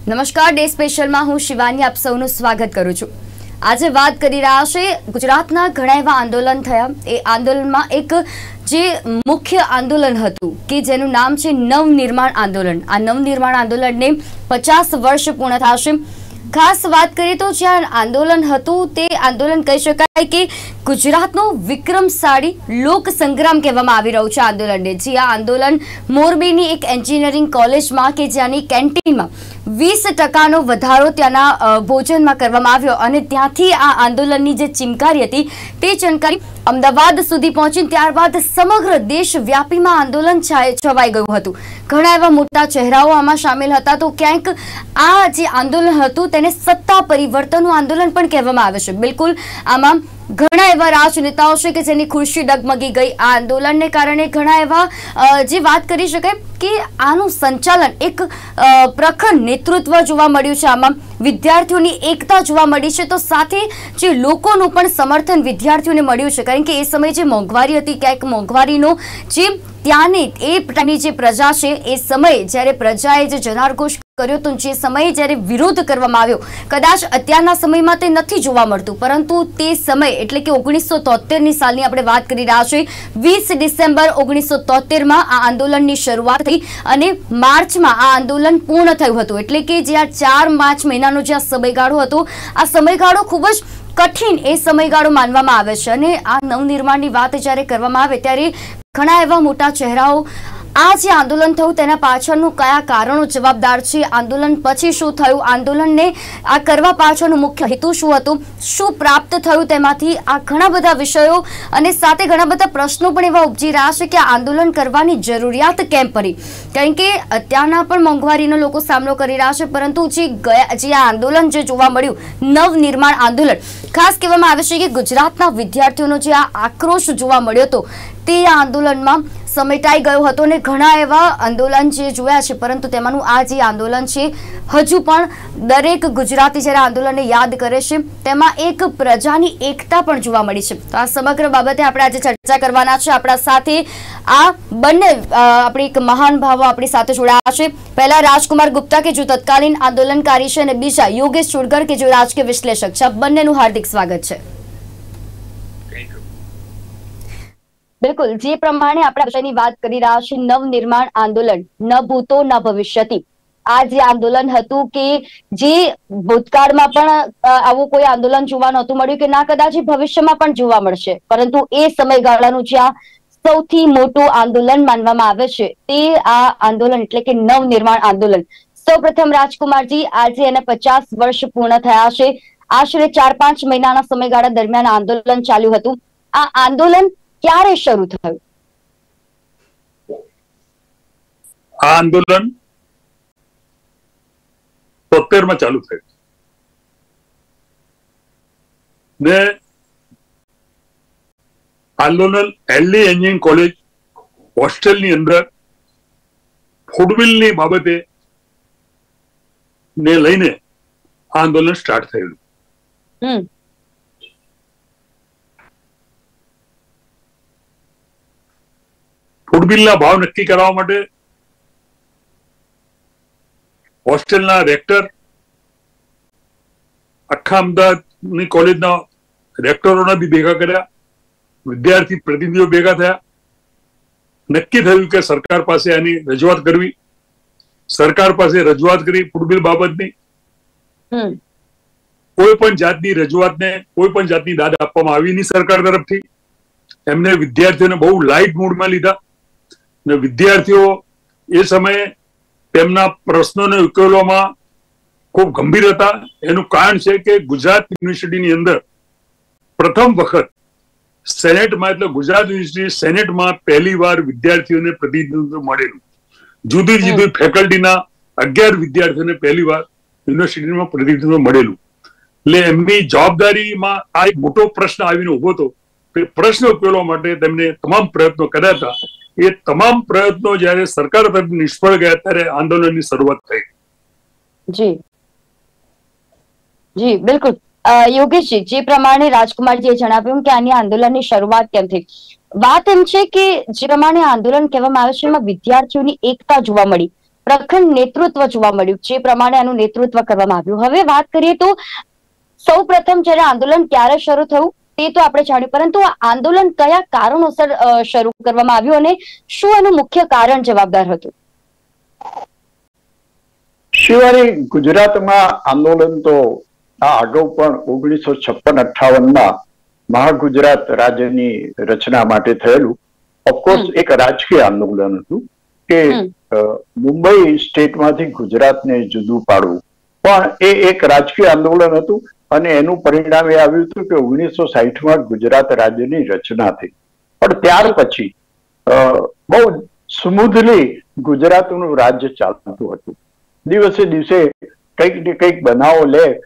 નમસ્કાર, ડે સ્પેશિયલમાં હું શિવાની આપ સૌનું સ્વાગત કરું છું। આજે વાત કરી રહ્યા છે ગુજરાતના ઘણા એવા આંદોલન થયા। એ આંદોલનમાં એક જે મુખ્ય આંદોલન હતું કે જેનું નામ છે નવનિર્માણ આંદોલન। આ નવનિર્માણ આંદોલનને 50 વર્ષ પૂર્ણ થશે। ખાસ વાત કરીએ તો જે આંદોલન હતું તે આંદોલન કહી શકાય કે ગુજરાતનો વિક્રમશાળી લોક સંગ્રામ કહેવામાં આવી રહ્યું છે આંદોલનને। જે આ આંદોલન મોરબીની એક એન્જિનિયરિંગ કોલેજમાં કે જ્યાંની કેન્ટીનમાં 20% વધારો ત્યાંના ભોજનમાં કરવામાં આવ્યો અને ત્યાંથી આ આંદોલનની જે ચિમકારી હતી તે ચમકારી અમદાવાદ સુધી પહોંચી। ત્યારબાદ સમગ્ર દેશવ્યાપીમાં આંદોલન છવાઈ ગયું હતું। ઘણા એવા મોટા ચહેરાઓ આમાં સામેલ હતા। તો ક્યાંક આ જે આંદોલન હતું તેને સત્તા પરિવર્તનનું આંદોલન પણ કહેવામાં આવે છે। બિલકુલ આમાં ઘણા એવા રાજનેતાઓ છે કે જેની ખુરશી ડગમગી ગઈ। આ આંદોલનને કારણે ઘણા એવા જે વાત કરી શકાય કે આનું સંચાલન એક પ્રખર નેતૃત્વ જોવા મળ્યું છે। આમાં વિદ્યાર્થીઓની એકતા જોવા મળી છે, તો સાથે જે લોકોનું પણ સમર્થન વિદ્યાર્થીઓને મળ્યું છે। કારણ કે એ સમયે જે મોંઘવારી હતી, ક્યાંક મોંઘવારીનો જે ત્યાંની એ જે પ્રજા છે એ સમયે જ્યારે પ્રજાએ જે જનારઘોષ કર્યો તો જે સમયે જ્યારે વિરોધ કરવામાં આવ્યો, કદાચ અત્યારના સમયમાં તે નથી જોવા મળતું, પરંતુ તે સમય એટલે કે 1973ની સાલની આપણે વાત કરી રહ્યા છીએ। 20 ડિસેમ્બર 1973માં આ આંદોલનની શરૂઆત થઈ અને માર્ચમાં આ આંદોલન પૂર્ણ થયું હતું। એટલે કે જે આ 4-5 મહિનાનો જે આ સમયગાળો હતો, આ સમયગાળો ખૂબ જ કઠિન એ સમયગાળો માનવામાં આવે છે। અને આ નવનિર્માણની વાત જ્યારે કરવામાં આવે ત્યારે ઘણા એવા મોટા ચહેરાઓ આ જે આંદોલન થયું તેના પાછળનું કયા કારણો જવાબદાર છે, આંદોલન પછી શું થયું, આંદોલનને આ કરવા પાછળનું મુખ્ય હેતુ શું હતું, શું પ્રાપ્ત થયું, તેમાંથી આ ઘણા બધા વિષયો અને સાથે ઘણા બધા પ્રશ્નો પણ એવા ઉપજી રહ્યા છે કે આ આંદોલન કરવાની જરૂરિયાત કેમ પડી। કારણ કે અત્યારના પણ મોંઘવારીનો લોકો સામનો કરી રહ્યા છે, પરંતુ જે આ આંદોલન જે જોવા મળ્યું નવનિર્માણ આંદોલન, ખાસ કહેવામાં આવે છે કે ગુજરાતના વિદ્યાર્થીઓનો જે આ આક્રોશ જોવા મળ્યો હતો તે આ આંદોલનમાં સમેટાઈ ગયો હતો અને ઘણા એવા આંદોલન જે જોયા છે, પરંતુ તેમાંનું આ જે આંદોલન છે હજુ પણ દરેક ગુજરાતી જ્યારે આંદોલનને યાદ કરે છે તેમાં એક પ્રજાની એકતા પણ જોવા મળી છે। તો આ સમગ્ર બાબતે આપણે આજે ચર્ચા કરવાના છે। આપણા સાથે આ બંને આપણી એક મહાન ભાવો આપણી સાથે જોડાયા છે। પહેલા રાજકુમાર ગુપ્તા કે જો તત્કાલીન આંદોલનકારી છે અને બીજા યોગેશ ચુડગર કે જો રાજકીય વિશ્લેષક છે। આ બંનેનું હાર્દિક સ્વાગત છે। બિલકુલ, જે પ્રમાણે આપણે વિષયની વાત કરી રહ્યા છીએ નવનિર્માણ આંદોલન, ન ભૂતો ન ભવિષ્યતિ। આ જે આંદોલન હતું કે જે ભૂતકાળમાં પણ આવું કોઈ આંદોલન જોવા નહોતું મળ્યું કે ના કદાચ ભવિષ્યમાં પણ જોવા મળશે, પરંતુ એ સમયગાળાનું જ્યાં સૌથી મોટું આંદોલન માનવામાં આવે છે તે આ આંદોલન એટલે કે નવનિર્માણ આંદોલન। સૌપ્રથમ રાજકુમારજી, આજે એને 50 વર્ષ પૂર્ણ થયા છે। આશરે 4-5 મહિનાના સમયગાળા દરમિયાન આંદોલન ચાલ્યું હતું। આ આંદોલન ક્યારે શરૂ થયું? આ આંદોલન 73માં ચાલુ થયું ને આંદોલન એલડી એન્જિનિયરિંગ કોલેજ હોસ્ટેલની અંદર ફૂડબિલની બાબતે ને લઈને આંદોલન સ્ટાર્ટ થયેલું। ફૂડબિલના ભાવ નક્કી કરવા માટે હોસ્ટેલના રેક્ટર, આખા અમદાવાદની કોલેજના રેક્ટરોને બી ભેગા કર્યા, વિદ્યાર્થી પ્રતિનિધિઓ ભેગા થયા। નક્કી થયું કે સરકાર પાસે આની રજૂઆત કરવી। સરકાર પાસે રજૂઆત કરી ફૂડબિલ બાબતની। કોઈ પણ જાતની રજૂઆતને કોઈ પણ જાતની દાદ આપવામાં આવી નહીં સરકાર તરફથી। એમને વિદ્યાર્થીઓને બહુ લાઇટ મૂડમાં લીધા ને વિદ્યાર્થીઓ એ સમયે તેમના પ્રશ્નોને ઉકેલવામાં ખૂબ ગંભીર હતા। એનું કારણ છે કે ગુજરાત યુનિવર્સિટીની અંદર પ્રથમ વખત સેનેટમાં એટલે ગુજરાત યુનિવર્સિટી સેનેટમાં પહેલી વાર વિદ્યાર્થીઓને પ્રતિનિધિત્વ મળેલું। જુદી જુદી ફેકલ્ટીના 11 વિદ્યાર્થીઓને પહેલી વાર યુનિવર્સિટીમાં પ્રતિનિધિત્વ મળેલું। એટલે એમની જવાબદારીમાં આ એક મોટો પ્રશ્ન આવીને ઉભો હતો। પ્રશ્ન ઉકેલવા માટે તેમને તમામ પ્રયત્નો કર્યા હતા। એ તમામ પ્રયત્નો જ્યારે સરકાર તરફ નિષ્ફળ ગયા ત્યારે આંદોલનની શરૂઆત થઈ। જી જી બિલકુલ, યોગેશજી, જે પ્રમાણે રાજકુમારજીએ જણાવ્યું કે આની આંદોલનની શરૂઆત કેમ થઈ, વાત એમ છે કે જે પ્રમાણે આંદોલન કહેવામાં આવે છે એમાં વિદ્યાર્થીઓની એકતા જોવા મળી, પ્રખંડ નેતૃત્વ જોવા મળ્યું, જે પ્રમાણે આનું નેતૃત્વ કરવામાં આવ્યું. હવે વાત કરીએ તો સૌ પ્રથમ જ્યારે આંદોલન ક્યારે શરૂ થયું તે તો આપણે જાણ્યું, પરંતુ આ આંદોલન કયા કારણોસર શરૂ કરવામાં આવ્યું અને શું એનું મુખ્ય કારણ જવાબદાર હતું? શિવારી, ગુજરાતમાં આંદોલન તો આ અગાઉ પણ 1956-58 મહાગુજરાત રાજ્યની રચના માટે થયેલું. ઓફકોર્સ એક રાજકીય આંદોલન હતું કે મુંબઈ સ્ટેટમાંથી ગુજરાતને જુદું પાડવું, પણ એ એક રાજકીય આંદોલન હતું અને એનું પરિણામ એ આવ્યું હતું કે 1960 ગુજરાત રાજ્યની રચના થઈ. પણ ત્યાર પછી બહુ સ્મૂધલી ગુજરાતનું રાજ્ય ચાલતું હતું. દિવસે દિવસે કંઈક ને કંઈક બનાવો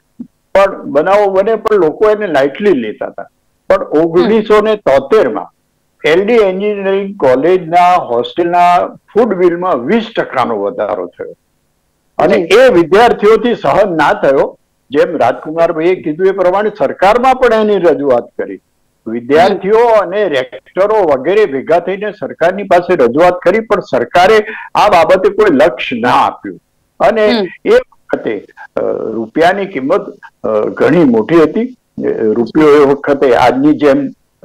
બને પણ લોકો એને લાઇટલી લેતા હતા. પણ 1973 એલડી એન્જિનિયરિંગ કોલેજના હોસ્ટેલના ફૂડ બિલમાં 20% વધારો થયો અને એ વિદ્યાર્થીઓથી સહન ના થયો. જેમ રાજકુમારભાઈએ કીધું એ પ્રમાણે સરકારમાં પણ એની રજૂઆત કરી. વિદ્યાર્થીઓ અને રેક્ટરો વગેરે ભેગા થઈને સરકારની પાસે રજૂઆત કરી, પણ સરકારે આ બાબતે કોઈ લક્ષ્ય ના આપ્યું અને એ વખતે રૂપિયાની કિંમત ઘણી મોટી હતી. રૂપિયો એ વખતે આજની જેમ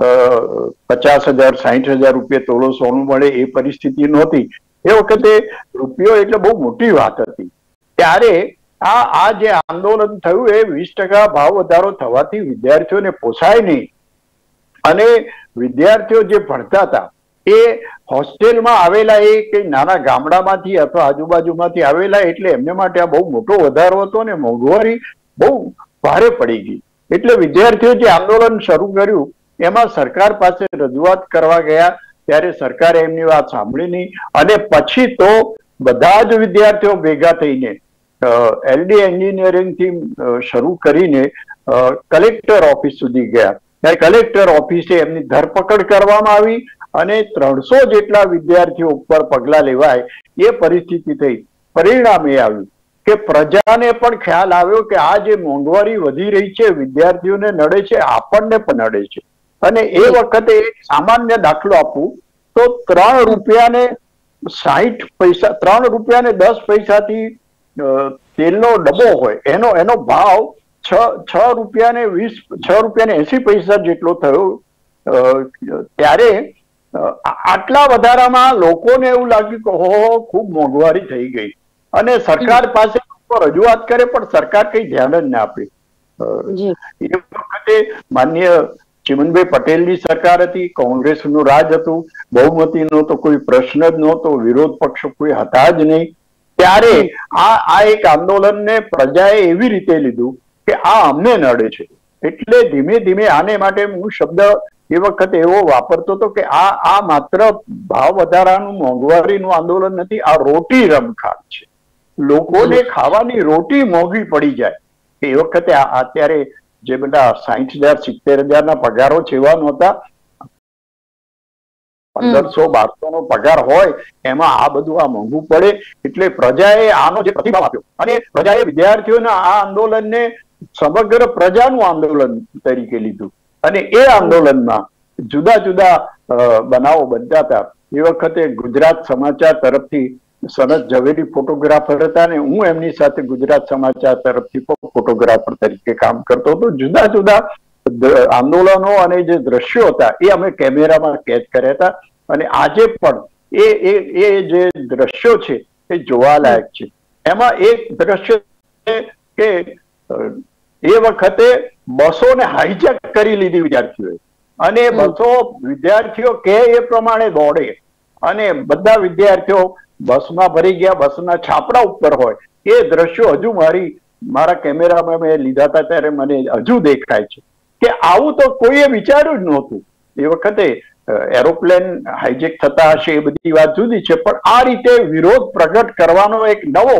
50,000 60,000 રૂપિયા તોલો સોનું મળે એ પરિસ્થિતિ નહોતી. એ વખતે રૂપિયો એટલે બહુ મોટી વાત હતી. ત્યારે આ જે આંદોલન થયું એ 20% ભાવ વધારો થવાથી વિદ્યાર્થીઓને પોસાય નહીં અને વિદ્યાર્થીઓ જે ભણતા હતા એ હોસ્ટેલમાં આવેલા એ કઈ નાના ગામડામાંથી અથવા આજુબાજુમાંથી આવેલા, એટલે એમને માટે આ બહુ મોટો વધારો હતો અને મોંઘવારી બહુ ભારે પડી ગઈ. એટલે વિદ્યાર્થીઓ જે આંદોલન શરૂ કર્યું એમાં સરકાર પાસે રજૂઆત કરવા ગયા ત્યારે સરકારે એમની વાત સાંભળી નહીં અને પછી તો બધા જ વિદ્યાર્થીઓ ભેગા થઈને એલડી એન્જિનિયરિંગ થી શરૂ કરીને કલેક્ટર ઓફિસ સુધી ગયા. ત્યારે કલેક્ટર ઓફિસે એમની ધરપકડ કરવામાં આવી અને 300 જેટલા વિદ્યાર્થીઓ ઉપર પગલા લેવાય એ પરિસ્થિતિ થઈ. પરિણામ એ આવ્યું કે પ્રજાને પણ ખ્યાલ આવ્યો કે આ જે મોંઘવારી વધી રહી છે વિદ્યાર્થીઓને નડે છે, આપણને પણ નડે છે. અને એ વખતે એક સામાન્ય દાખલો આપું તો 3 રૂપિયાને 60 પૈસા 3 રૂપિયાને 10 પૈસાથી તેલનો ડબ્બો હોય એનો ભાવ 6 રૂપિયાને 80 પૈસા જેટલો થયો. ત્યારે આટલા વધારામાં લોકોને એવું લાગ્યું કે હો ખૂબ મોંઘવારી થઈ ગઈ અને સરકાર પાસે રજૂઆત કરે પણ સરકાર કઈ ધ્યાન જ ના આપે. એ વખતે માન્ય ચિમનભાઈ પટેલની સરકાર હતી, કોંગ્રેસનું રાજ હતું, બહુમતીનો તો કોઈ પ્રશ્ન જ નહોતો, વિરોધ પક્ષ કોઈ હતા જ નહીં. ત્યારે આ એક આંદોલનને પ્રજાએ એવી રીતે લીધું કે આ અમને નડે છે. એટલે ધીમે ધીમે આને માટે હું શબ્દ એ વખતે એવો વાપરતો હતો કે આ માત્ર ભાવ વધારાનું મોંઘવારીનું આંદોલન નથી, આ રોટી રમખાણ છે. લોકોને ખાવાની રોટી મોંઘી પડી જાય. એ વખતે અત્યારે જે બધા 60,000 70,000 ના પગારો છે એવા નહોતા. 1500-1200 નો પગાર હોય એમાં આ બધું આ મોંઘું પડે. એટલે પ્રજાએ આનો જે પ્રતિભાવ આપ્યો અને પ્રજાએ વિદ્યાર્થીઓના આ આંદોલનને સમગ્ર પ્રજાનું આંદોલન તરીકે લીધું અને એ આંદોલનમાં જુદા જુદા બનાવો બનતા હતા. એ વખતે ગુજરાત સમાચાર તરફથી સનત ઝવેરી ફોટોગ્રાફર હતા અને હું એમની સાથે ગુજરાત સમાચાર તરફથી ફોટોગ્રાફર તરીકે કામ કરતો હતો. જુદા જુદા આંદોલનો અને જે દ્રશ્યો હતા એ અમે કેમેરામાં કેદ કર્યા હતા અને આજે પણ એ જે દ્રશ્યો છે એ જોવાલાયક છે. એમાં એક દ્રશ્ય કે એ વખતે બસોને હાઈજેક કરી લીધી વિદ્યાર્થીઓએ અને બસો વિદ્યાર્થીઓ કે એ પ્રમાણે દોડે અને બધા વિદ્યાર્થીઓ બસમાં ભરી ગયા, બસના છાપરા ઉપર હોય. એ દ્રશ્યો હજુ મારા કેમેરામાં મેં લીધા હતા ત્યારે મને હજુ દેખાય છે કે આવું તો કોઈએ વિચાર્યું જ નહોતું. એ વખતે એરોપ્લેન હાઈજેક થતા હશે એ બધી વાત જુદી છે, પણ આ રીતે વિરોધ પ્રગટ કરવાનો એક નવો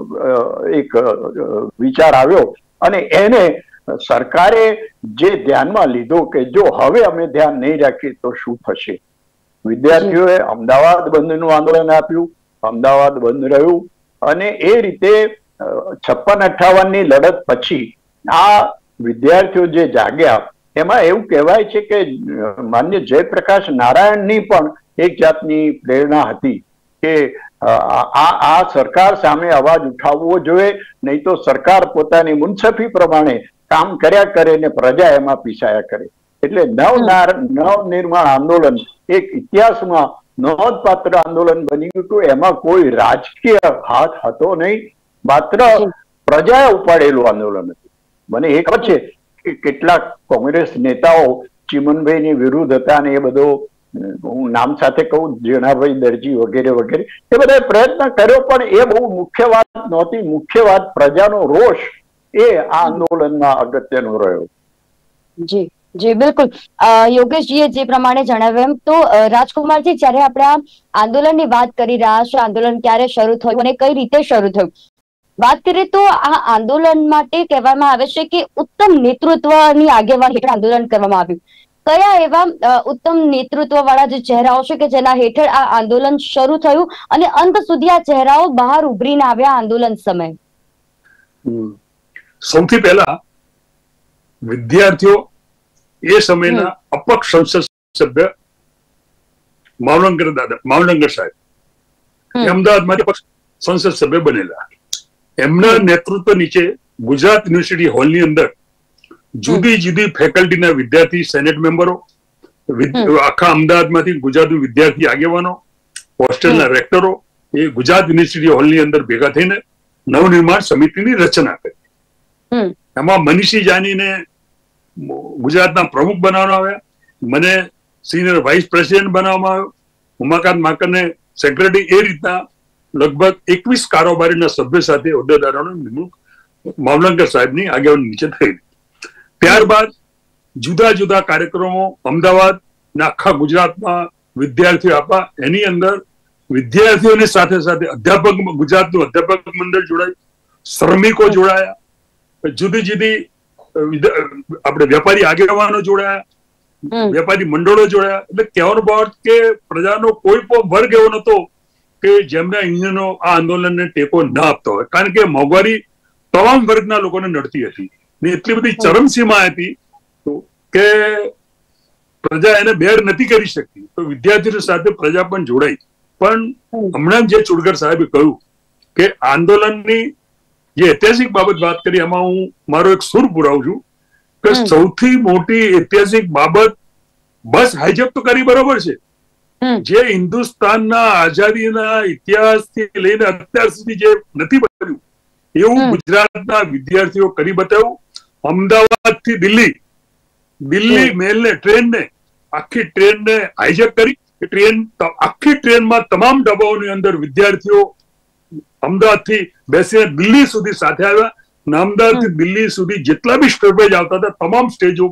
વિચાર આવ્યો અને એને સરકારે જે ધ્યાનમાં લીધો કે જો હવે અમે ધ્યાન નહીં રાખીએ તો શું થશે. વિદ્યાર્થીઓએ અમદાવાદ બંધનું આંદોલન આપ્યું, અમદાવાદ બંધ રહ્યું અને એ રીતે 56-58 ની લડત પછી આ વિદ્યાર્થીઓ જે જાગ્યા એમાં એવું કહેવાય છે કે માન્ય જયપ્રકાશ નારાયણની પણ એક જાતની પ્રેરણા હતી કે આ સરકાર સામે અવાજ ઉઠાવવો જોઈએ, નહીં તો સરકાર પોતાની મુનસફી પ્રમાણે કામ કર્યા કરે ને પ્રજા એમાં પીસાયા કરે. એટલે નવનિર્માણ આંદોલન એક ઇતિહાસમાં નોંધપાત્ર આંદોલન બની ગયું હતું. એમાં કોઈ રાજકીય હાથ હતો નહીં, માત્ર પ્રજાએ ઉપાડેલું આંદોલન હતું. મને એ ખબર છે કે કેટલાક કોંગ્રેસ નેતાઓ ચીમનભાઈની વિરુદ્ધ હતા અને એ બધો, હું નામ સાથે કહું, જીણાભાઈ દરજી વગેરે વગેરે, એ બધા પ્રયત્ન કર્યો, પણ એ બહુ મુખ્ય વાત નહોતી. મુખ્ય વાત પ્રજાનો રોષ એ આ આંદોલનમાં અગત્યનો રહ્યો. જી જી બિલકુલ. યોગેશજીએ જે પ્રમાણે જણાવ્યું એમ, તો રાજકુમારજી, જ્યારે આપણે આ આંદોલનની વાત કરી રહ્યા છે, આંદોલન ક્યારે શરૂ થયું અને કઈ રીતે શરૂ થયું, વાત કરીએ તો આ આંદોલન માટે કહેવામાં આવે છે કે ઉત્તમ નેતૃત્વની આગેવાની હેઠળ આંદોલન કરવામાં આવ્યું. કયા એવા ઉત્તમ નેતૃત્વ વાળા જે ચહેરાઓ છે કે જેના હેઠળ આ આંદોલન શરૂ થયું અને અંત સુધી આ ચહેરાઓ બહાર ઉભરીને આવ્યા આંદોલન સમયે? સૌથી પહેલા વિદ્યાર્થીઓ એ સમયના અપક્ષ સંસદ સભ્ય માવલંકર સાહેબ અમદાવાદમાંથી અપક્ષ સંસદ સભ્ય બનેલા. એમના નેતૃત્વ નીચે ગુજરાત યુનિવર્સિટી હોલની અંદર જુદી જુદી ફેકલ્ટીના વિદ્યાર્થી સેનેટ મેમ્બરો, આખા અમદાવાદમાંથી ગુજરાતના વિદ્યાર્થી આગેવાનો, હોસ્ટેલના રેક્ટરો એ ગુજરાત યુનિવર્સિટી હોલની અંદર ભેગા થઈને નવનિર્માણ સમિતિની રચના કરી. એમાં મનીષી જાનીને ગુજરાતના પ્રમુખ બનાવવામાં આવ્યા, મને સિનિયર વાઇસ પ્રેસિડેન્ટ બનાવવામાં આવ્યો, ઉમાકાંત માકરને સેક્રેટરી. એ રીતના લગભગ 21 કારોબારીના સભ્ય સાથે હોદ્દેદારોની નિમણૂક માવલંકર સાહેબની આગેવાની નીચે થઈ. ત્યારબાદ જુદા જુદા કાર્યક્રમો અમદાવાદ આખા ગુજરાતમાં વિદ્યાર્થીઓ આપવા. એની અંદર વિદ્યાર્થીઓની સાથે સાથે અધ્યાપક, ગુજરાતનું અધ્યાપક મંડળ જોડાયું, શ્રમિકો જોડાયા, જુદી જુદી આપણે વેપારી આગેવાનો જોડાયા, વેપારી મંડળો જોડાયા. એટલે કહેવાનો ભાવ કે પ્રજાનો કોઈ પણ વર્ગ એવો નતો કે જેમને અહીંયાનો આ આંદોલનને ટેકો ના આપતો હોય, કારણ કે મોંઘવારી તમામ વર્ગના લોકોને નડતી હતી ને એટલી બધી ચરમસીમા હતી કે પ્રજા એને બેર નથી કરી શકતી. તો વિદ્યાર્થીઓ સાથે પ્રજા પણ જોડાઈ. પણ હમણાં જે ચુડગર સાહેબે કહ્યું કે આંદોલનની જે ઐતિહાસિક બાબત વાત કરી, એમાં હું મારો એક સુર પુરાવું છું કે સૌથી મોટી ઐતિહાસિક બાબત બસ હાઈજેક તો કરી બરોબર છે, જે હિન્દુસ્તાનના આઝાદીના ઇતિહાસથી લઈને અત્યાર સુધી જે નથી બન્યું એવું ગુજરાતના વિદ્યાર્થીઓ કરી બતાવ્યું. અમદાવાદ થી દિલ્હી મેલને, ટ્રેનને, આખી ટ્રેનને હાઈજેક કરી. આખી ટ્રેનમાં તમામ ડબ્બાઓની અંદર વિદ્યાર્થીઓ અમદાવાદ થી બેસીને દિલ્હી સુધી સાથે આવ્યા. અમદાવાદ થી દિલ્હી સુધી જેટલા બી સ્ટોપેજ આવતા હતા, તમામ સ્ટેજો,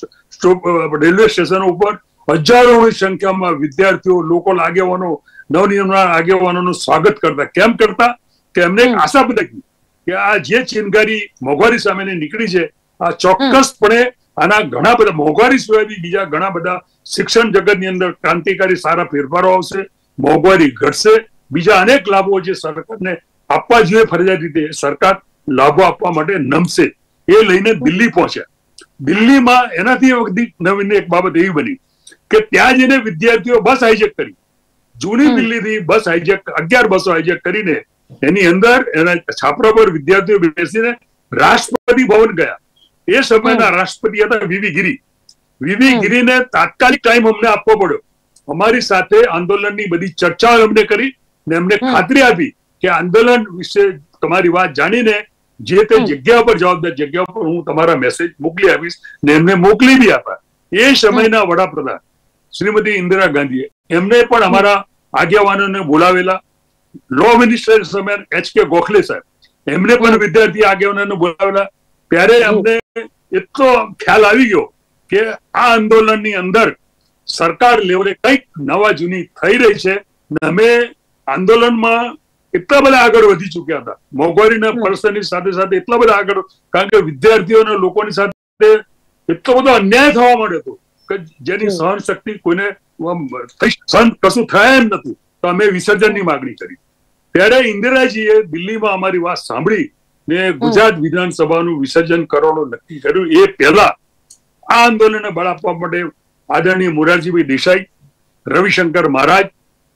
રેલવે સ્ટેશનો ઉપર હજારોની સંખ્યામાં વિદ્યાર્થીઓ, લોકલ આગેવાનો, નવનિર્માણ આગેવાનોનું સ્વાગત કરતા. કેમ કરતા? કે એમને એક આશા બતાવી કે આ જે ચિનગારી મોંઘવારી સામેની નીકળી છે, આ ચોક્કસપણે આના ઘણા બધા, મોંઘવારી સિવાય બી બીજા ઘણા બધા શિક્ષણ જગતની અંદર ક્રાંતિકારી સારા ફેરફારો આવશે, મોંઘવારી ઘટશે, બીજા અનેક લાભો જે સરકારને આપવા જોઈએ ફરજિયાત રીતે, સરકાર લાભો આપવા માટે નમશે. એ લઈને દિલ્હી પહોંચ્યા. દિલ્હીમાં એનાથી નવીન એક બાબત એવી બની કે ત્યાં જઈને વિદ્યાર્થીઓ બસ હાઈજેક કરી. જૂની દિલ્હીથી બસ હાઈજેક, 11 બસો હાઈજેક કરીને એની અંદર એના છાપરા પર વિદ્યાર્થીઓ બેસીને રાષ્ટ્રપતિ ભવન ગયા. એ સમયના રાષ્ટ્રપતિ હતા વીવી ગિરી. વીવી ગિરીને તાત્કાલિક ટાઈમ અમને આપવો પડ્યો. અમારી સાથે આંદોલનની બધી ચર્ચાઓ એમને કરી ને એમને ખાતરી આપી કે આંદોલન વિશે તમારી વાત જાણીને જે તે જગ્યા પર, જવાબદાર જગ્યા પર હું તમારા મેસેજ મોકલી આપીશ ને એમને મોકલી બી આપ્યા. એ સમયના વડાપ્રધાન શ્રીમતી ઇન્દિરા ગાંધીએ એમને પણ અમારા આગેવાનોને બોલાવેલા. લો મિનિસ્ટર સમય HK ગોખલે સાહેબ, એમને પણ વિદ્યાર્થી આગેવાનોને બોલાવેલા. ત્યારે અમને એટલો ખ્યાલ આવી ગયો કે આ આંદોલનની અંદર સરકાર લેવલે કંઈક નવા જૂની થઈ રહી છે. અમે આંદોલનમાં એટલા બધા આગળ વધી ચુક્યા હતા, મોંઘવારીના પર્સનની સાથે સાથે એટલા બધા આગળ, કારણ કે વિદ્યાર્થીઓના લોકોની સાથે એટલો બધો અન્યાય થવા માંડ્યો હતો કે જેની સહન શક્તિ કોઈને સહન કશું થાય એમ નતું. તો અમે વિસર્જનની માગણી કરી. ત્યારે ઇન્દિરાજીએ દિલ્હીમાં અમારી વાત સાંભળી ને ગુજરાત વિધાનસભાનું વિસર્જન કરવાનું નક્કી કર્યું. એ પહેલા આ આંદોલનને બળ આપવા માટે આદરણીય મોરારજીભાઈ દેસાઈ, રવિશંકર મહારાજ,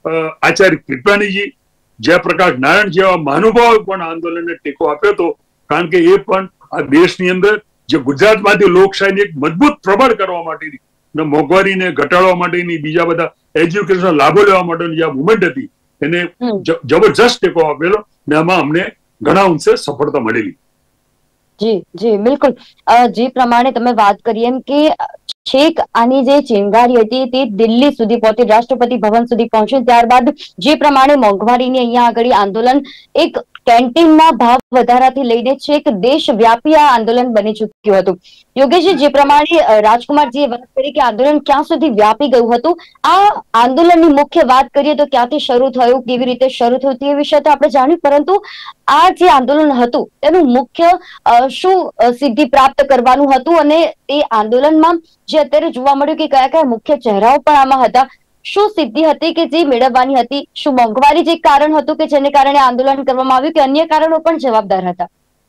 આચાર્ય કૃપાણીજી, જયપ્રકાશ નારાયણ જેવા મહાનુભાવો પણ આંદોલનને ટેકો આપ્યો હતો. કારણ કે એ પણ આ દેશની અંદર જે ગુજરાતમાંથી લોકશાહીને એક મજબૂત પ્રબળ કરવા માટેની ને મોંઘવારીને ઘટાડવા માટેની બીજા બધા એજ્યુકેશન લાભો લેવા માટેની જે મુવમેન્ટ હતી એને જબરજસ્ત ટેકો આપેલો ને આમાં અમને ઘણા અંશે સફળતા મળેલી. જી જી બિલકુલ. જે પ્રમાણે તમે વાત કરી એમ કે છેક આની જે ચિંગારી હતી તે દિલ્હી સુધી પહોંચી, રાષ્ટ્રપતિ ભવન સુધી પહોંચી. ત્યારબાદ જે પ્રમાણે મોંઘવારીની અહીંયા આગળ આંદોલન એક કેન્ટીનમાં ભાવ વધારાથી લઈને છેક દેશવ્યાપી આ આંદોલન બની ચૂક્યું હતું. યોગેશજી, જે પ્રમાણે રાજકુમારજીએ વાત કરી કે આંદોલન ક્યાં સુધી વ્યાપી ગયું હતું, આ આંદોલનની મુખ્ય વાત કરીએ તો ક્યાંથી શરૂ થયું, કેવી રીતે શરૂ થયું તે વિશે તો આપણે જાણ્યું, પરંતુ આ જે આંદોલન હતું તેનું મુખ્ય શું સિદ્ધિ પ્રાપ્ત કરવાનું હતું અને એ આંદોલનમાં જે અત્યારે જોવા મળ્યું કે કયા કયા મુખ્ય ચહેરાઓ પણ આમાં હતા, શું સિદ્ધિ હતી કે જે મેળવવાની હતી? શું મોંઘવારી જે કારણ હતું કે જેને કારણે આંદોલન કરવામાં આવ્યું કે અન્ય કારણો પણ જવાબદાર હતા?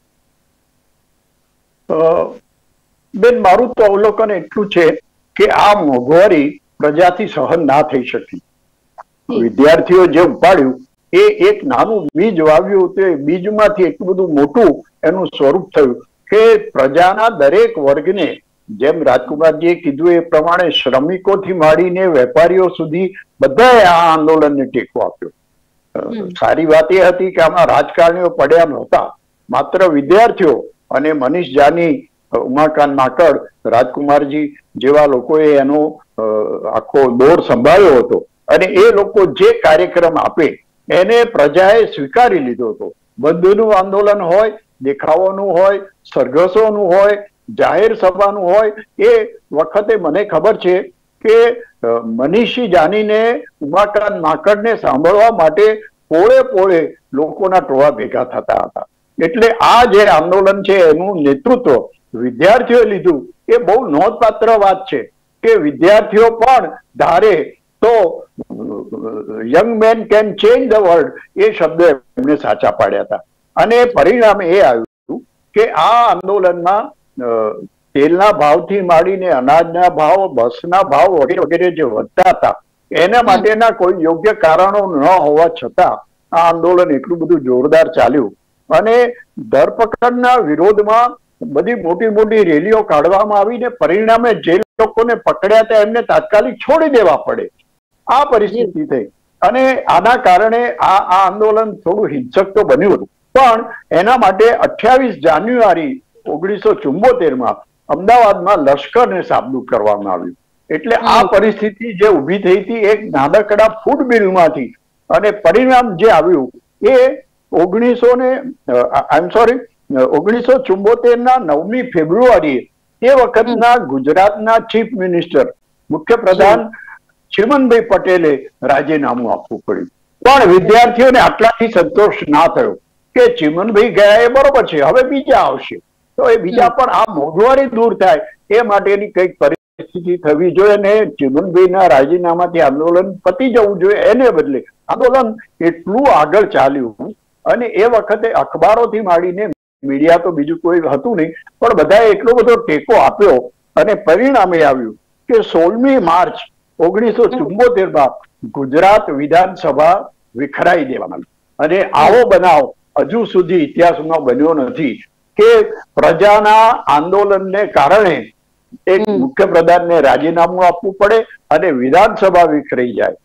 બેન, મારું તો અવલોકન એટલું છે કે આ મોંઘવારી પ્રજાથી સહન ના થઈ શકી. વિદ્યાર્થીઓ જે ઉપાડ્યું એ એક નાનું બીજ વાવ્યું, તે બીજમાંથી એટલું બધું મોટું એનું સ્વરૂપ થયું કે પ્રજાના દરેક વર્ગને, જેમ રાજકુમારજીએ કીધું એ પ્રમાણે શ્રમિકોથી માંડીને વેપારીઓ સુધી બધાએ આ આંદોલનને ટેકો આપ્યો. સારી વાત એ હતી કે આમાં રાજકારણીઓ પડ્યા નહોતા, માત્ર વિદ્યાર્થીઓ અને મનીષ જાની, ઉમાકાંત માકડ, રાજકુમારજી જેવા લોકોએ એનો આખો દોર સંભાળ્યો હતો અને એ લોકો જે કાર્યક્રમ આપે એને પ્રજાએ સ્વીકારી લીધો હતો. બંધનું આંદોલન હોય, દેખાવોનું હોય, સરઘસોનું હોય, જાહેર સભાનું હોય, એ વખતે મને ખબર છે કે મનીષી જાનીને, ઉમાકાંત માકડને સાંભળવા માટે પોળે પોળે લોકોના ટોળા ભેગા થતા હતા. એટલે આ જે આંદોલન છે એનું નેતૃત્વ વિદ્યાર્થીઓએ લીધું એ બહુ નોંધપાત્ર વાત છે કે વિદ્યાર્થીઓ પણ ધારે તો young man can change the world એ શબ્દ એમણે સાચા પાડ્યા હતા. અને પરિણામે એ આવ્યું કે આ આંદોલનમાં તેલના ભાવથી માંડીને અનાજના ભાવ, બસના ભાવ વગેરે વગેરે જે વધતા હતા એના માટેના કોઈ યોગ્ય કારણો ન હોવા છતાં આ આંદોલન એટલું બધું જોરદાર ચાલ્યું અને ધરપકડના વિરોધમાં બધી મોટી મોટી રેલીઓ કાઢવામાં આવીને પરિણામે જે લોકોને પકડ્યા હતા એમને તાત્કાલિક છોડી દેવા પડે, આ પરિસ્થિતિ થઈ. અને આના કારણે આ આંદોલન થોડું હિંસક તો બન્યું હતું, પણ એના માટે 28 જાન્યુઆરી 1974 અમદાવાદમાં લશ્કરને સાબદું કરવામાં આવ્યું. એટલે આ પરિસ્થિતિ જે ઉભી થઈ હતી એક નાનકડા ફૂડ બિલમાંથી, અને પરિણામ જે આવ્યું એ 1974ના 9મી ફેબ્રુઆરીએ તે વખતના ગુજરાતના ચીફ મિનિસ્ટર, મુખ્યપ્રધાન ચિમનભાઈ પટેલે રાજીનામું આપવું પડ્યું. પણ વિદ્યાર્થીઓને આટલાથી સંતોષ ના થયો કે ચિમનભાઈ ગયા એ બરોબર છે, હવે બીજા આવશે તો એ બીજા પણ આ મોંઘવારી દૂર થાય એ માટેની કઈક પરિસ્થિતિ થવી જોઈએ અને ચિમનભાઈના રાજીનામાથી આંદોલન પતી જવું જોઈએ. એને બદલે આંદોલન એટલું આગળ ચાલ્યું અને એ વખતે અખબારોથી માંડીને મીડિયા તો બીજું કોઈ હતું નહીં, પણ બધાએ એટલો બધો ટેકો આપ્યો અને પરિણામે આવ્યું કે 16મી માર્ચ 1974માં ગુજરાત વિધાનસભા વિખરાઈ દેવામાં આવી. અને આવો બનાવ હજુ સુધી ઇતિહાસમાં બન્યો નથી કે પ્રજાના આંદોલનને કારણે એક મુખ્યપ્રધાનને રાજીનામું આપવું પડે અને વિધાનસભા વિખરાઈ જાય.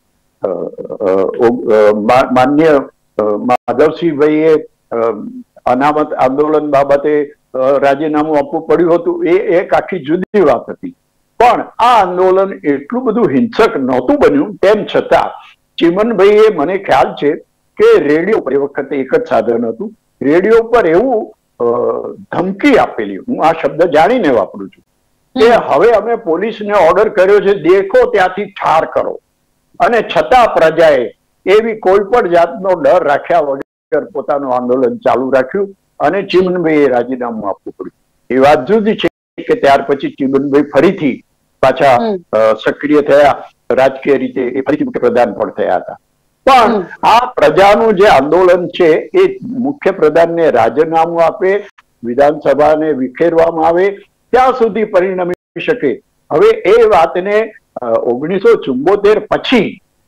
માન્ય માધવસિંહભાઈએ અનામત આંદોલન બાબતે રાજીનામું આપવું પડ્યું હતું, એ એક આખી જુદી વાત હતી. પણ આ આંદોલન એટલું બધું હિંસક નહોતું બન્યું, તેમ છતાં ચિમનભાઈએ, મને ખ્યાલ છે કે રેડિયો પર, એ વખતે એક જ સાધન હતું, રેડિયો પર એવું ધમકી આપેલી, હું આ શબ્દ જાણીને વાપરું છું, કે હવે અમે પોલીસને ઓર્ડર કર્યો છે દેખો ત્યાંથી ઠાર કરો. અને છતાં પ્રજાએ એવી કોઈ પણ જાતનો ડર રાખ્યા વગર પોતાનું આંદોલન ચાલુ રાખ્યું અને ચિમનભાઈએ રાજીનામું આપવું પડ્યું. એ વાત જુદી છે કે ત્યાર પછી ચિમનભાઈ ફરીથી પાછા સક્રિય થયા, રાજકીય રીતે એ ફરીથી મુખ્યપ્રધાન પણ થયા હતા. પણ આ પ્રજાનું જે આંદોલન છે એ મુખ્યપ્રધાનને રાજીનામું આપે, વિધાનસભાને વિખેરવામાં આવે ત્યાં સુધી પરિણમી શકે. હવે એ વાતને 1974 પછી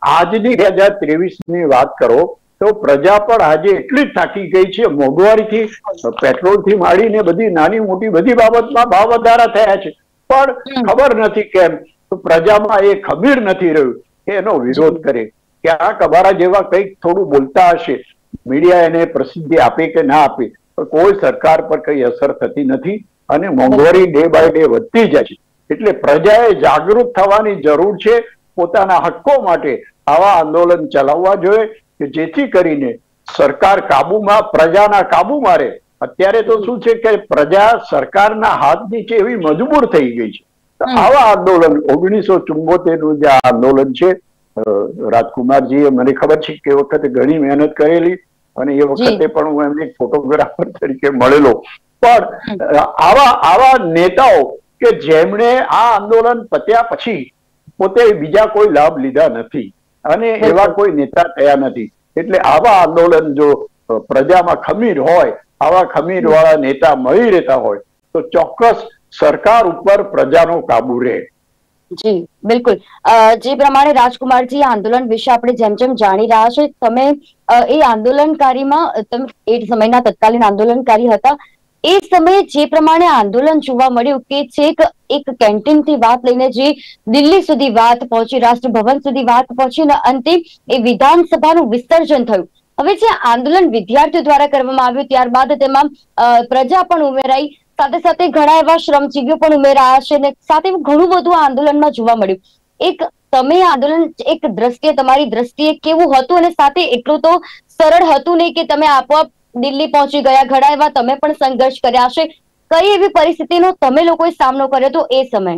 આજની 2023ની વાત કરો તો પ્રજા પણ આજે એટલી જ થાકી ગઈ છે. મોંઘવારીથી, પેટ્રોલથી માંડીને બધી નાની મોટી બધી બાબતમાં ભાવ વધારા થયા છે, પણ ખબર નથી કેમ પ્રજામાં એ ખમીર નથી રહ્યું કે એનો વિરોધ કરે. ક્યાંક અમારા જેવા કંઈક થોડું બોલતા હશે, મીડિયા એને પ્રસિદ્ધિ આપે કે ના આપે, પણ કોઈ સરકાર પર કઈ અસર થતી નથી અને મોંઘવારી ડે બાય ડે વધતી જાય છે. એટલે પ્રજાએ જાગૃત થવાની જરૂર છે. પોતાના હક્કો માટે આવા આંદોલન ચલાવવા જોઈએ કે જેથી કરીને સરકાર કાબુમાં, પ્રજાના કાબુમાં રહે. અત્યારે તો શું છે કે પ્રજા સરકારના હાથ નીચે એવી મજબૂર થઈ ગઈ છે. આવા આંદોલન 1974નું જે આંદોલન છે, રાજકુમારજીએ મને ખબર છે કે એ વખતે ઘણી મહેનત કરેલી અને એ વખતે પણ હું એમને ફોટોગ્રાફર તરીકે મળેલો. પણ આવા નેતાઓ કે જેમણે આ આંદોલન પત્યા પછી પોતે બીજા કોઈ લાભ લીધા નથી અને એવા કોઈ નેતા થયા નથી. એટલે આવા આંદોલન જો પ્રજામાં ખમીર હોય, આવા ખમીર વાળા નેતા મળી રહેતા હોય તો ચોક્કસ સરકાર ઉપર પ્રજાનો કાબુ રહે. જી બિલકુલ. જે પ્રમાણે રાજકુમારજી આંદોલન વિશે આપણે જેમ જેમ જાણી રહ્યા છે, તમે એ આંદોલનકારીમાં તમે એ સમયના તત્કાલીન આંદોલનકારી હતા. એ સમયે જે પ્રમાણે આંદોલન જોવા મળ્યું કે છેક એક કેન્ટીન થી વાત લઈને જે દિલ્હી સુધી વાત પહોંચી, રાષ્ટ્રભવન સુધી વાત પહોંચી અને અંતે એ વિધાનસભાનું વિસર્જન થયું. હવે જે આંદોલન વિદ્યાર્થીઓ દ્વારા કરવામાં આવ્યું, ત્યારબાદ તેમાં પ્રજા પણ ઉમેરાઈ, સાથે સાથે ઘણા એવા શ્રમજીવીઓ પણ ઉમેરાયા છે અને સાથે ઘણું બધું આંદોલનમાં જોવા મળ્યું. એક તમે આંદોલન એક દ્રષ્ટિએ, તમારી દ્રષ્ટિએ કેવું હતું? અને સાથે એટલું તો સરળ હતું નહીં કે તમે આપોઆપ દિલ્હી પહોંચી ગયા. ઘણા એવા તમે પણ સંઘર્ષ કર્યા હશે. કઈ એવી પરિસ્થિતિનો તમે લોકોએ સામનો કર્યો હતો એ સમયે?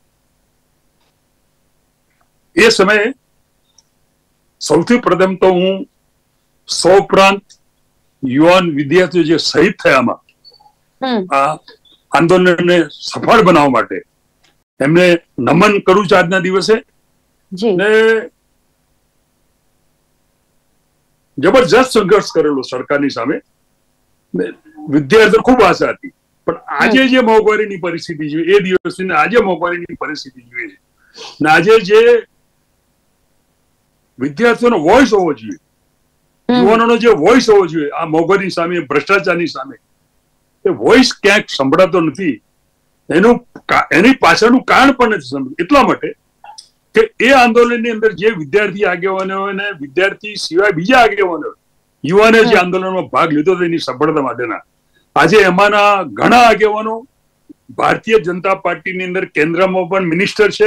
એ સમયે સૌથી પ્રથમ તો હું સૌપ્રાંત યુવાન વિદ્યાર્થીઓ જે શહીદ થયામાં આ આંદોલનને સફળ બનાવવા માટે એમને નમન કરું છું આજના દિવસે. ને જબરજસ્ત સંઘર્ષ કરેલો સરકારની સામે. વિદ્યાર્થીઓ ખૂબ આશા હતી, પણ આજે જે મોંઘવારીની પરિસ્થિતિ છે એ દિવસની આજે મોંઘવારીની પરિસ્થિતિ જોઈએ છે ને આજે જે વિદ્યાર્થીઓનો વોઇસ હોવો જોઈએ, યુવાનોનો જે વોઇસ હોવો જોઈએ આ મોંઘવારી સામે, ભ્રષ્ટાચારની સામે, એ વોઇસ ક્યાંક સંભળાતો નથી. એની પાછળનું કારણ પણ નથી સમજતું. એટલા માટે કે એ આંદોલનની અંદર જે વિદ્યાર્થી આગેવાનો અને વિદ્યાર્થી સિવાય બીજા આગેવાનો, યુવાને જે આંદોલનમાં ભાગ લીધો હતો એની સફળતા માટેના, આજે એમાંના ઘણા આગેવાનો ભારતીય જનતા પાર્ટીની અંદર કેન્દ્રમાં પણ મિનિસ્ટર છે,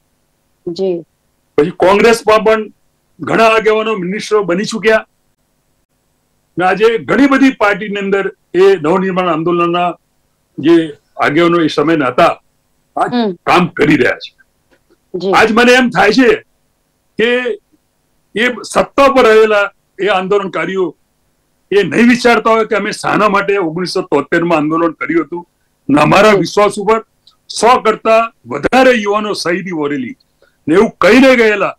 પછી કોંગ્રેસમાં પણ ઘણા આગેવાનો મિનિસ્ટરો બની ચુક્યા. આજે ઘણી બધી પાર્ટીની અંદર એ નવનિર્માણ આંદોલનના જે આગેવાનો એ સમયના હતા આ કામ કરી રહ્યા છે. આજ મને એમ થાય છે કે એ સત્તા પર રહેલા એ આંદોલનકારીઓ એ નહીં વિચારતા હોય કે અમે શાના માટે 1973માં આંદોલન કર્યું હતું. અમારા વિશ્વાસ ઉપર 100 કરતા વધારે યુવાનો શહીદી વરેલી ને એવું કહીને ગયેલા.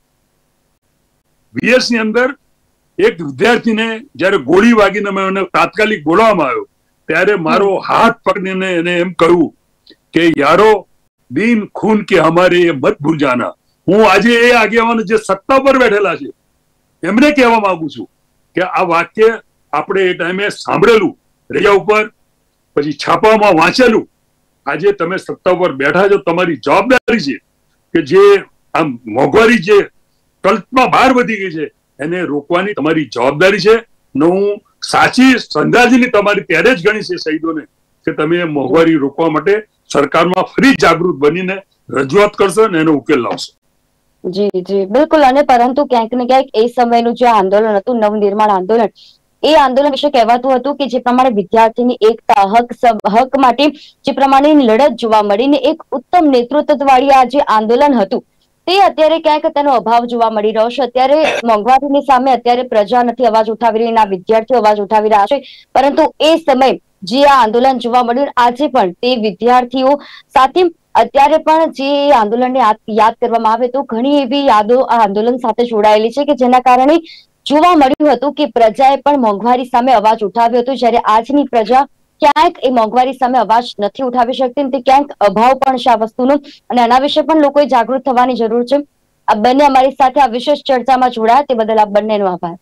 VS ની અંદર એક વિદ્યાર્થીને જયારે ગોળી વાગીને મેં એને તાત્કાલિક બોલાવવામાં આવ્યો ત્યારે મારો હાથ પકડીને એને એમ કહ્યું કે યારો દીન ખૂન કે હમારે એ મત ભૂલ જાના. હું આજે એ આગેવાનો જે સત્તા પર બેઠેલા છે એમને કહેવા માંગુ છું કે આ વાક્ય આપણે એ ટાઈમે સાંભળેલું, રેડિયો ઉપર, પછી છાપામાં વાંચેલું. આજે તમે સત્તા ઉપર બેઠા છો, તમારી જવાબદારી છે કે જે આ મોંઘવારી જે કલ્પમાં બહાર વધી ગઈ છે એને રોકવાની તમારી જવાબદારી છે. ને હું સાચી શ્રદ્ધાંજલિ તમારી ત્યારે જ ગણી છે શહીદોને કે તમે મોંઘવારી રોકવા માટે સરકારમાં ફરી જાગૃત બનીને રજૂઆત કરશો ને એનો ઉકેલ લાવશો. જી જી બિલકુલ. અને પરંતુ ક્યાંક ને ક્યાંક એ સમયનું જે આંદોલન હતું, નવનિર્માણ આંદોલન, એ આંદોલન વિશે કહેવાતું હતું કે જે પ્રમાણે વિદ્યાર્થીની એકતા, હક માટે જે પ્રમાણેની લડત જોવા મળીને એક ઉત્તમ નેતૃત્વ વાળી આ જે આંદોલન હતું તે અત્યારે ક્યાંક તેનો અભાવ જોવા મળી રહ્યો છે. અત્યારે મોંઘવારીની સામે અત્યારે પ્રજા નથી અવાજ ઉઠાવી રહી, ના વિદ્યાર્થીઓ અવાજ ઉઠાવી રહ્યા છે, પરંતુ એ સમય જે આ આંદોલન જોવા મળ્યું આજે પણ તે વિદ્યાર્થીઓ સાથે અત્યારે પણ જે આંદોલનને યાદ કરવામાં આવે તો ઘણી એવી યાદો આ આંદોલન સાથે જોડાયેલી છે કે જેના કારણે જોવા મળ્યું હતું કે પ્રજાએ પણ મોંઘવારી સામે અવાજ ઉઠાવ્યો હતો, જ્યારે આજની પ્રજા ક્યાંક એ મોંઘવારી સામે અવાજ નથી ઉઠાવી શકતી. તે ક્યાંક અભાવ પણ છે આ વસ્તુનો અને આના વિશે પણ લોકોએ જાગૃત થવાની જરૂર છે. આ બંને અમારી સાથે આ વિશેષ ચર્ચામાં જોડાયા તે બદલ આપ બંનેનો આભાર.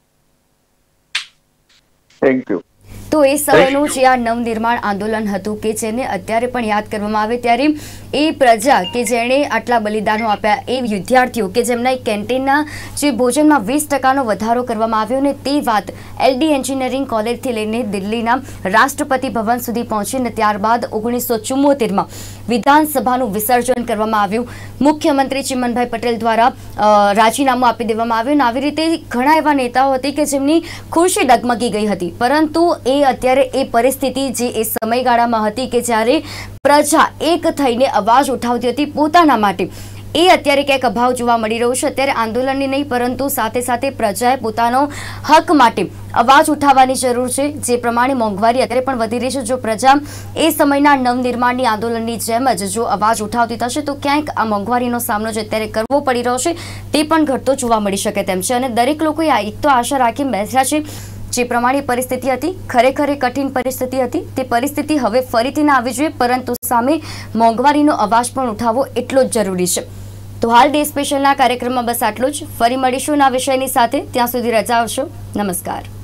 Thank you. તો એ સમયનું જે આ નવનિર્માણ આંદોલન હતું કે જેને અત્યારે પણ યાદ કરવામાં આવે ત્યારે એ પ્રજા કે જેણે આટલા બલિદાનો આપ્યા, એ વિદ્યાર્થીઓ કે જેમના કેન્ટીનના જે ભોજનમાં 20% વધારો કરવામાં આવ્યો ને તે વાત LD એન્જિનિયરિંગ કોલેજથી લઈને દિલ્હીના રાષ્ટ્રપતિ ભવન સુધી પહોંચીને ત્યારબાદ 1974માં વિધાનસભાનું વિસર્જન કરવામાં આવ્યું. મુખ્યમંત્રી ચિમનભાઈ પટેલ દ્વારા રાજીનામું આપી દેવામાં આવ્યું. આવી રીતે ઘણા એવા નેતાઓ હતી કે જેમની ખુરશી ડગમગી ગઈ હતી, પરંતુ અત્યારે એ પરિસ્થિતિ જે એ સમયગાળામાં હતી કે જ્યારે પ્રજા એક થઈને અવાજ ઉઠાવતી હતી પોતાના માટે, એ અત્યારે ક્યાંક અભાવ જોવા મળી રહ્યો છે. અત્યારે આંદોલનની નહીં પરંતુ સાથે સાથે પ્રજાએ પોતાનો હક માટે અવાજ ઉઠાવવાની જરૂર છે. જે પ્રમાણે મોંઘવારી અત્યારે પણ વધી રહી છે, જો પ્રજા એ સમયના નવનિર્માણની આંદોલનની જેમ જ જો અવાજ ઉઠાવતી થશે તો ક્યાંક આ મોંઘવારીનો સામનો જે અત્યારે કરવો પડી રહ્યો છે તે પણ ઘટતો જોવા મળી શકે તેમ છે. અને દરેક લોકોએ એક તો આશા રાખી બેઠા છે જે પ્રમાણે પરિસ્થિતિ હતી, ખરેખર કઠિન પરિસ્થિતિ હતી, તે પરિસ્થિતિ હવે ફરીથી ના આવવી જોઈએ, પરંતુ સામે મોંઘવારીનો અવાજ પણ ઉઠાવવો એટલો જ જરૂરી છે. તો હાલ ડે સ્પેશિયલના કાર્યક્રમમાં બસ આટલું જ. ફરી મળીશું આ વિષયની સાથે. ત્યાં સુધી રજા આવશો. નમસ્કાર.